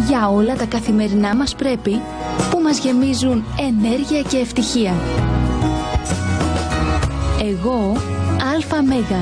για όλα τα καθημερινά μας πρέπει που μας γεμίζουν ενέργεια και ευτυχία. Εγώ, Αλφα Μέγα.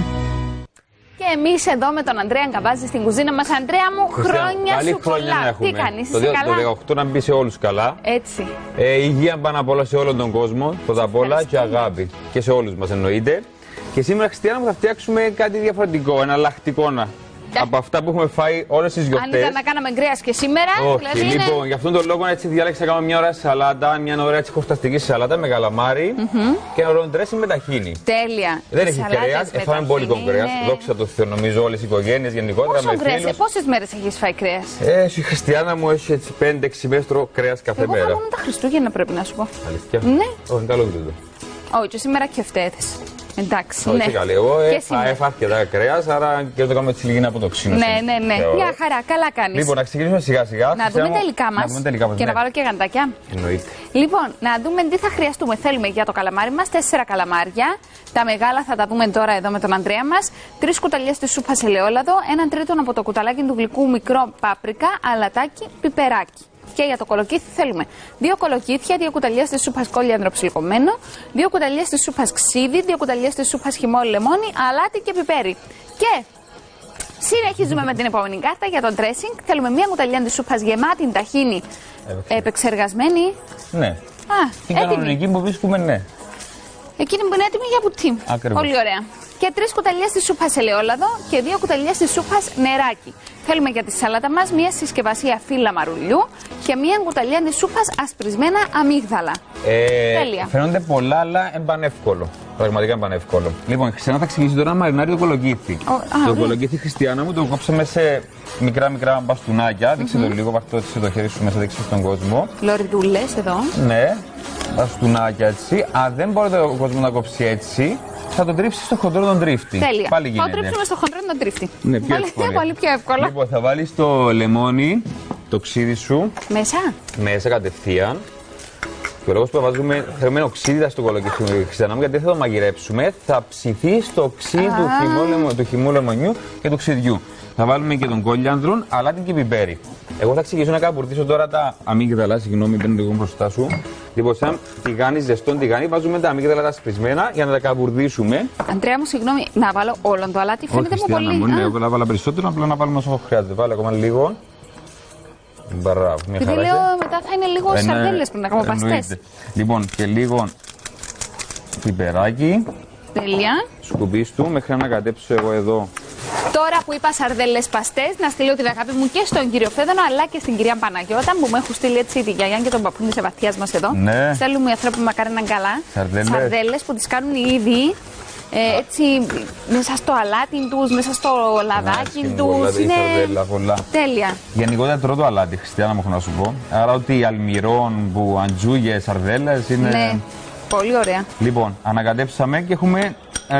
Και εμείς εδώ με τον Ανδρέα Αγκαβάζη στην κουζίνα μας. Ανδρέα μου, χρόνια σου πολλά. Τι κάνεις, είσαι καλά? Το 18 να μπει σε όλους καλά. Έτσι. Υγεία πάνω απ' όλα σε όλον τον κόσμο, πρώτα απ' όλα, και αγάπη. Και σε όλους μας εννοείται. Και σήμερα, Χριστιανά μου, θα φτιάξουμε κάτι διαφορετικό, εναλλακτικό από αυτά που έχουμε φάει όλες τις γιορτές. Αν ήταν να κάναμε γκρέας και σήμερα, όχι, δηλαδή λοιπόν, είναι... γι' αυτόν τον λόγο έτσι διάλεξα να κάνουμε μια ωραία σαλάτα, μια ωραία χορταστική σαλάτα με καλαμάρι και ένα ωραίο ντρέσινγκ με ταχίνι. Τέλεια. Δεν έχει κρέας, έφαμε μπόλικο κρέας. Δόξα τω Θεώ, νομίζω όλες οι οικογένειες γενικότερα. Πόσες μέρες έχεις φάει κρέας? Η Χριστιανά μου έχει 5-6 μέρες τρώω κρέας κάθε μέρα. Εγώ μόνο τα Χριστούγεννα πρέπει να σου πω. Αλήθεια? Ναι. Όχι, καλό τούτο. Όχι, και σήμερα και φταίθες. Εντάξει. Όχι, ναι. καλή. Εγώ έφα αρκετά κρέας, άρα και το κάνουμε έτσι λίγη από το ξύνο. Ναι. Μια χαρά, καλά κάνεις. Λοιπόν, να ξεκινήσουμε σιγά-σιγά. Να δούμε τα υλικά μας. Και να βάλω και γαντάκια. Εννοείται. Λοιπόν, να δούμε τι θα χρειαστούμε. Θέλουμε για το καλαμάρι μας 4 καλαμάρια. Τα μεγάλα θα τα δούμε τώρα εδώ με τον Ανδρέα μας. 3 κουταλιές της σούπας ελαιόλαδο. 1 τρίτο από το κουταλάκι του γλυκού μικρό πάπρικα, αλατάκι, πιπεράκι. Και για το κολοκύθι θέλουμε 2 κολοκύθια, 2 κουταλιές της σούπας κόλιανδρο ψιλικωμένο, 2 κουταλιές της σούπας ξύδι, 2 κουταλιές της σούπας χυμό λεμόνι, αλάτι και πιπέρι. Και συνεχίζουμε με την επόμενη κάρτα για το dressing. Θέλουμε 1 κουταλιά της σούπας γεμάτη ταχίνι επεξεργασμένη. Ναι. Την κανονική που βρίσκουμε, ναι. Εκείνη που είναι έτοιμη για πουτί. Ακριβώς. Πολύ ωραία. Και 3 κουταλιές της σούπας ελαιόλαδο και 2 κουταλιές της σούπας νεράκι. Θέλουμε για τη σαλάτα μας 1 συσκευασία φύλλα μαρουλιού και 1 κουταλιά της σούπας ασπρισμένα αμύγδαλα. Τέλεια. Φαίνονται πολλά, αλλά είναι πανεύκολο. Πραγματικά είναι πανεύκολο. Λοιπόν, η Χριστιανά θα ξεκινήσει τώρα να μαρινάρει το κολοκύθι. Το κολοκύθι, Χριστιανά μου, το κόψαμε σε μικρά μπαστούνάκια. Δείξε το λίγο, βαρτώσει το χέρι σου μέσα, δείξε στον κόσμο. Λωριδούλες εδώ. Ναι, μπαστούνάκια έτσι. Αν δεν μπορεί ο κόσμο να κόψει έτσι, θα τον τρίψει στο χοντρό τον τρίφτη. Τέλεια. Πάλι γίνεται. Θα το τρίψουμε στο χοντρό τον τρίφτη. Ναι, πολύ πιο εύκολο. Λοιπόν, θα βάλεις το λεμόνι, το ξύδι σου. Μέσα κατευθείαν. Και ο λόγος που βάζουμε θερμμένο ξύδι στο κολοκύθι, Χριστιανά μου, γιατί δεν θα το μαγειρέψουμε, θα ψηθεί στο ξύδι του χυμού λεμονιού και του ξυδιού. Θα βάλουμε και τον κόλιανδρο, αλάτι και πιπέρι. Εγώ θα ξεκινήσω να καπουρδίσω τώρα τα αμύγδαλα, συγγνώμη, μπαίνω λίγο μπροστά σου. Λοιπόν, σαν τηγάνι, ζεστόν τηγάνι, βάζουμε τα αμύγδαλα τα σπρισμένα για να τα καπουρδίσουμε. Αντρέα μου, συγγνώμη, να βάλω όλο το αλάτι, φαίνεται μου πολύ. Ναι, εγώ θα βάλω περισσότερο, απλά να βάλουμε όσο χρειάζεται. Βάλω ακόμα λίγο. Μπράβο, μια χαρά. Επειδή λέω μετά θα είναι λίγο σαρδέλες πριν να κάνουμε παστές. Λοιπόν, και λίγο πιπεράκι. Τέλεια. Σκουπίς του μέχρι να ανακατέψω εγώ εδώ. Τώρα που είπα σαρδέλες παστές, να στείλω την αγάπη μου και στον κύριο Φέδωνο αλλά και στην κυρία Παναγιώτα που μου έχουν στείλει έτσι τη γιαγιά και τον παππού της Ευαθίας μας εδώ. Ναι. Στέλνουμε οι άνθρωποι που μακάρι να είναι καλά. Σαρδέλες που τις κάνουν ήδη. Έτσι μέσα στο αλάτι τους, μέσα στο λαδάκι τους. Είναι πολλά. Τέλεια. Γενικότερα τρώω το αλάτι, Χριστιανά μου, έχω να σου πω. Άρα ότι αλμυρών, που αντζούγες, σαρδέλες είναι. Ναι, πολύ ωραία. Λοιπόν, ανακατέψαμε και έχουμε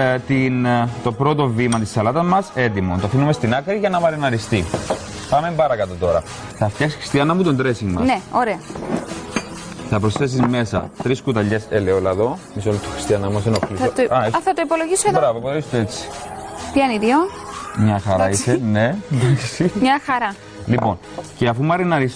το πρώτο βήμα της σαλάτας μας έτοιμο. Το αφήνουμε στην άκρη για να μαριναριστεί. Πάμε παρακάτω τώρα. Θα φτιάξει, Χριστιανά μου, τον dressing μας. Ναι, ωραία. Θα προσθέσεις μέσα 3 κουταλιές ελαιόλαδο. Μισό λεπτό, Χριστιανά μου, ενοχλήσω. Θα το υπολογίσω εδώ. Μπράβο, υπολογίσω το έτσι. Τι είναι οι 2? Μια χαρά είσαι, ναι. Μια χαρά. Λοιπόν, και αφού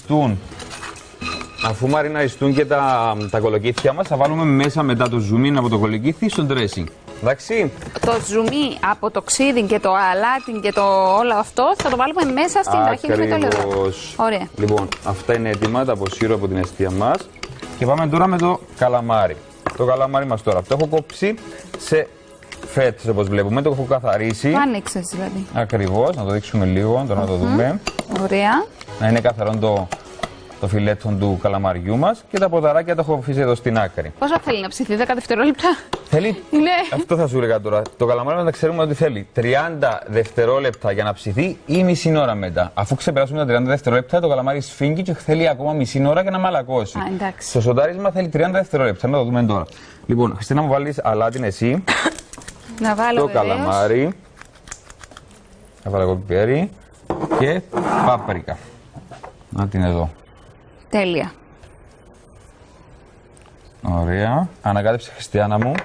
μαριναριστούν και τα κολοκύθια μας, θα βάλουμε μέσα μετά το ζουμί από το κολοκύθι στο dressing. Εντάξει. Το ζουμί από το ξύδι και το αλάτι και το όλο αυτό θα το βάλουμε μέσα στην ταχίνη με το ελαιόλαδο. Ωραία. Λοιπόν, αυτά είναι έτοιμα, τα αποσύρω από την εστία μας. Και πάμε τώρα με το καλαμάρι. Το καλαμάρι μας τώρα, το έχω κόψει σε φέτες όπως βλέπουμε, το έχω καθαρίσει. Το άνοιξες δηλαδή. Ακριβώς, να το δείξουμε λίγο, τώρα να το δούμε. Ωραία. Να είναι καθαρό το φιλέτο του καλαμαριού μας και τα ποδαράκια τα έχω αφήσει εδώ στην άκρη. Πόσα θέλει να ψηθεί, 10 δευτερόλεπτα? Θέλει. Ναι. Αυτό θα σου έλεγα τώρα. Το καλαμάρι να ξέρουμε ότι θέλει 30 δευτερόλεπτα για να ψηθεί ή μισή ώρα μετά. Αφού ξεπεράσουμε τα 30 δευτερόλεπτα, το καλαμάρι σφίγγει και θέλει ακόμα μισή ώρα για να μαλακώσει. Το σοντάρισμα θέλει 30 δευτερόλεπτα. Να το δούμε τώρα. Λοιπόν, Χριστίνα μου, βάλεις αλάτι εσύ. Να βάλω το καλαμάρι. Θα βάλω εγώ πιπέρι και πάπρικα. Να την εδώ. Τέλεια. Ωραία. Ανακάτεψε, Χριστιανά μου.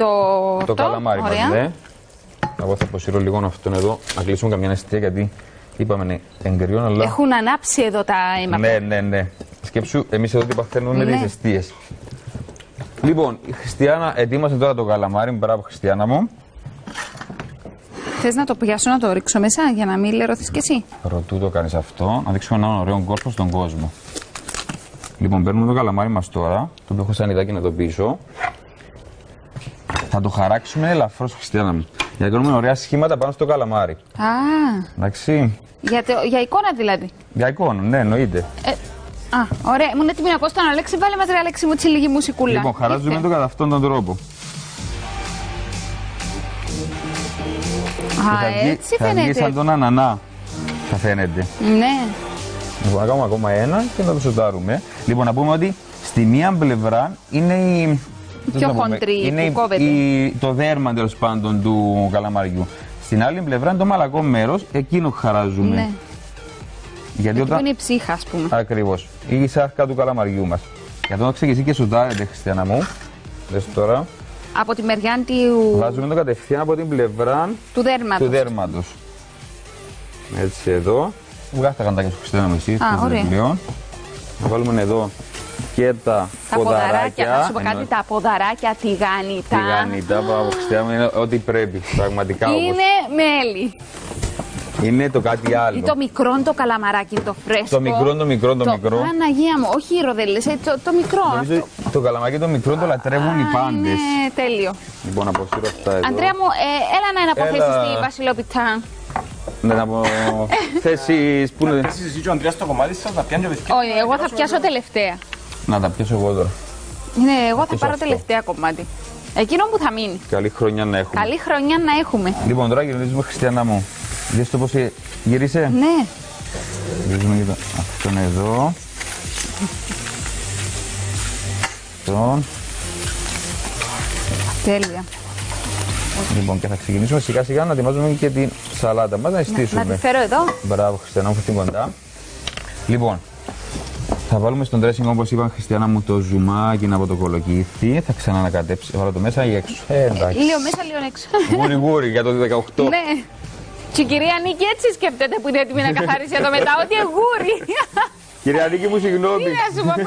Το καλαμάρι μας, ναι. Εγώ θα αποσύρω λίγο αυτόν εδώ, να κλείσουμε καμιά αισθητία γιατί Είπαμε ναι, εγκριών, αλλά. Έχουν ανάψει εδώ τα αίματα. Ναι. Σκέψου, εμείς εδώ τι παθαίνουμε με τις αιστείες. Λοιπόν, η Χριστιανά ετοίμασε τώρα το καλαμάρι. Μπράβο, Χριστιανά μου. Θες να το πιάσω να το ρίξω μέσα για να μην λερωθείς κι εσύ? Προτού το κάνεις αυτό, να δείξουμε έναν ωραίο κόρπο στον κόσμο. Λοιπόν, παίρνουμε το καλαμάρι μας τώρα, το οποίο έχω σαν ιδάκι εδώ πίσω. Θα το χαράξουμε ελαφρώς, Χριστιανά μου. Για να κάνουμε ωραία σχήματα πάνω στο καλαμάρι. Α. Εντάξει. Για εικόνα δηλαδή. Για εικόνα, ναι, εννοείται. Ωραία. Ήμουν έτοιμη να πω στον Αλέξη, βάλε μας ρε Αλέξη μου έτσι λίγη μουσικούλα. Λοιπόν, χαράζουμε το κατά αυτόν τον τρόπο. Έτσι φαίνεται. Θα βγει σαν τον ανανά, θα φαίνεται. Ναι. Λοιπόν, να κάνουμε ακόμα ένα και να το σοτάρουμε. Λοιπόν, να πούμε ότι στη μία πλευρά είναι η. Πιο χοντρή, είναι που κόβεται. το δέρμα τέλος πάντων του καλαμαριού. Στην άλλη πλευρά είναι το μαλακό μέρος, εκείνο χαράζουμε. Ναι. Γιατί όταν. Είναι η ψύχα, ας πούμε. Ακριβώς. Η σάρκα του καλαμαριού μας. Για να ξεκινήσει και σοτάρετε, Χριστιανά μου. Δες τώρα. Από τη μεριά του. Βάζουμε το κατευθείαν από την πλευρά του δέρματος. Έτσι εδώ. Βγάζετε τα καντάκια σου, Χριστιανά μου, εσύ. Ωραία. Να βάλουμε εδώ και τα ποδαράκια. Θα σου πω κάτι, τα ποδαράκια τηγάνιτα. Τηγάνιτα, μπράβο, Χριστιανά μου, είναι ό,τι πρέπει. Πραγματικά όπως. Είναι μέλι. Είναι το κάτι άλλο. Ή το μικρό το καλαμαράκι, το φρέσκο. Το μικρό. Παναγία μου, όχι οι ροδέλες, το μικρό. Νομίζω το καλαμαράκι το μικρό το λατρεύουν οι πάντες. Ναι, τέλειο. Λοιπόν, να αποσύρω αυτά εδώ. Αντρέα μου, έλα να εναποθέσεις τη βασιλόπιτα. Ναι, να αποθέσεις. Πού είναι. Εσύ και ο Ανδρέας το κομμάτι σας, να πιάνει ο παιδιά. Όχι, εγώ θα πιάσω τελευταία. Να τα πιάσω εγώ τώρα. Ναι, εγώ θα πάρω τελευταία κομμάτι. Εκείνο που θα μείνει. Καλή χρονιά να έχουμε. Καλή χρονιά να έχουμε. Λοιπόν, τώρα γυρίζουμε, Χριστιανά μου. Δες το πώς γύρισε. Ναι. Γυρίζουμε και αυτόν εδώ. Αυτόν. Τέλεια. Λοιπόν, και θα ξεκινήσουμε σιγά σιγά να ετοιμάζουμε και την σαλάτα μας, να στήσουμε. Να τη φέρω εδώ. Μπράβο, Χριστιανά μου, αυτή κοντά. Λοιπόν, θα βάλουμε στον dressing, όπως είπαν, Χριστιανά μου, το ζουμάκι από το κολοκύθι. Θα ξανανακατέψει, θα βάλω το μέσα ή έξω. Εντάξει. Λίγο μέσα, λίγο έξω. Γούρι για το 18. Ναι. Και η κυρία Νίκη έτσι σκέφτεται που είναι έτοιμη να καθαρίσει εδώ μετά, ότι εγούρι. Κυρία Νίκη μου, συγγνώμη. Τι να σου πω.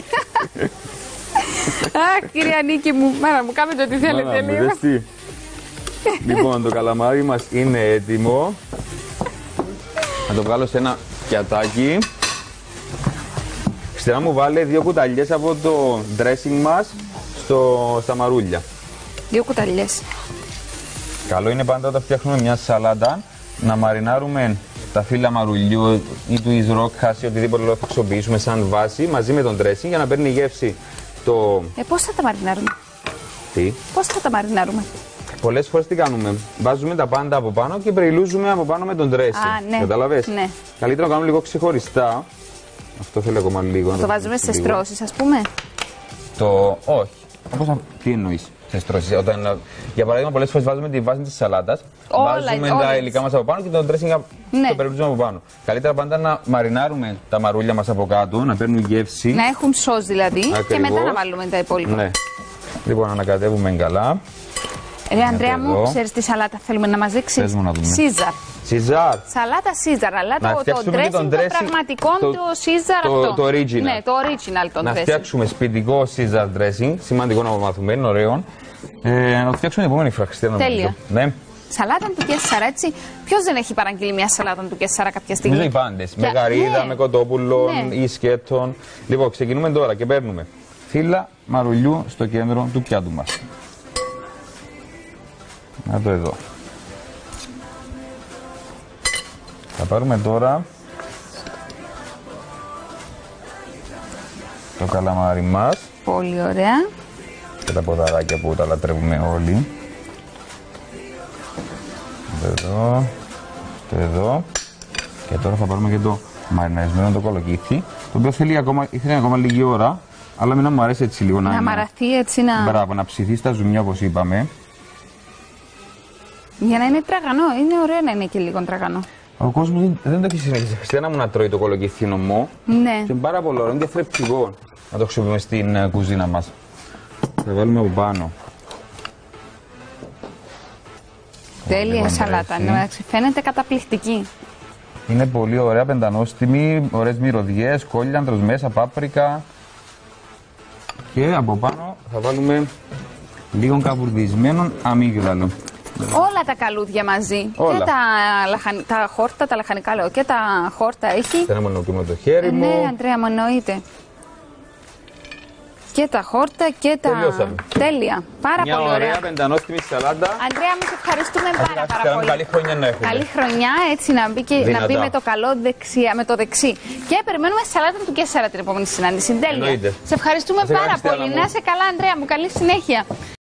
Αχ, κυρία Νίκη μου, μάνα μου, κάνετε ό,τι θέλετε λίγο. Λοιπόν, το καλαμάρι μας είναι έτοιμο. Θα το βγάλω σε ένα πιατάκι. Χριστιανά μου, βάλε 2 κουταλιές από το dressing μας στα μαρούλια. 2 κουταλιές. Καλό είναι πάντα όταν φτιάχνουμε μια σαλάτα να μαρινάρουμε τα φύλλα μαρουλιού ή του ισρόκχας ή οτιδήποτε άλλο θα χρησιμοποιήσουμε σαν βάση μαζί με τον dressing για να παίρνει γεύση το. Πώς θα τα μαρινάρουμε? Τι? Πώς θα τα μαρινάρουμε? Πολλές φορές τι κάνουμε? Βάζουμε τα πάντα από πάνω και περιλούζουμε από πάνω με τον dressing. Ναι. Καταλαβες? Ναι. Καλύτερα να κάνουμε λίγο ξεχωριστά. Αυτό θέλει ακόμα λίγο. Το βάζουμε σε στρώσεις, ας πούμε. Όχι. Τι εννοείς? Σε στρώσεις. Για παράδειγμα, πολλές φορές βάζουμε τη βάση της σαλάτας. Βάζουμε τα υλικά μας από πάνω και το dressing το περιλούζουμε από πάνω. Καλύτερα πάντα να μαρινάρουμε τα μαρούλια μας από κάτω, να παίρνουν γεύση. Να έχουν σως δηλαδή. Ακριβώς. Και μετά να βάλουμε τα υπόλοιπα. Ναι. Λοιπόν, ανακατεύουμε καλά. Ρε Ανδρέα μου, ξέρεις τι σαλάτα θέλουμε να μας δείξεις? Πες μου να δούμε. Σίζαρ. Σίζαρ. Σαλάτα Σίζαρ, αλλά το dressing το πραγματικό το Σίζαρ αυτό. Το original. Ναι, το original το dressing. Να φτιάξουμε σπιτικό Σίζαρ dressing, σημαντικό να το μάθουμε, είναι ωραίο. Να το φτιάξουμε την επόμενη φορά, Χριστιανά. Τέλεια. Ναι. Σαλάτα του Κέσσαρα, έτσι. Ποιος δεν έχει παραγγείλει μια σαλάτα του Κέσσαρα κάποια στιγμή? Νομίζω οι πάντες. Με γαρίδα, με κοτόπουλο ή σκέτων. Λοιπόν, ξεκινούμε τώρα και παίρνουμε φύλλα μαρουλιού στο κέντρο του πιάτου μας. Να το εδώ. Θα πάρουμε τώρα το καλαμάρι μας. Πολύ ωραία. Και τα ποδαράκια που τα λατρεύουμε όλοι. Εδώ, εδώ. Και τώρα θα πάρουμε και το μαριναρισμένο το κολοκύθι, το οποίο ήθελε ακόμα λίγη ώρα, αλλά μην μου αρέσει έτσι λίγο να μαραθεί έτσι να. Μπράβο, να ψηθεί στα ζουμιά όπως είπαμε. Για να είναι τραγανό, είναι ωραίο να είναι και λίγο τραγανό. Ο κόσμος δεν το έχει συνεχίσει, Χριστιανά μου, να τρώει το κολοκύθι νομό. Ναι. Και πάρα πολύ ωραίο, είναι διαφορετικό να το χρησιμοποιούμε στην κουζίνα μας. Θα βάλουμε από πάνω. Τέλεια σαλάτα, φαίνεται καταπληκτική. Είναι πολύ ωραία, πεντανόστιμη, ωραίες μυρωδιές, κόλιανδρος μέσα, πάπρικα. Και από πάνω θα βάλουμε λίγο καβουρδισμένο αμύγδαλο. Όλα τα καλούδια μαζί. Όλα. Και τα χόρτα, τα λαχανικά λέω, και τα χόρτα έχει. Θα μονοκούμε το χέρι μου. Ναι, Αντρέα, μου εννοείται. Και τα χόρτα και τα. Τελειώσαμε. Τέλεια. Πάρα Μια πολύ ωραία. ωραία πεντανόστιμη σαλάτα. Αντρέα, μου σε ευχαριστούμε πάρα πολύ. Καλή χρονιά να έχουμε. Καλή χρονιά, έτσι να μπει, να μπει με το καλό δεξιά, με το δεξί. Και περιμένουμε στη σαλάτα του Κέσσαρα την επόμενη συνάντηση. Τέλεια. Εννοείται. Σε ευχαριστούμε πάρα πολύ. Να είσαι καλά, Αντρέα μου. Καλή συνέχεια.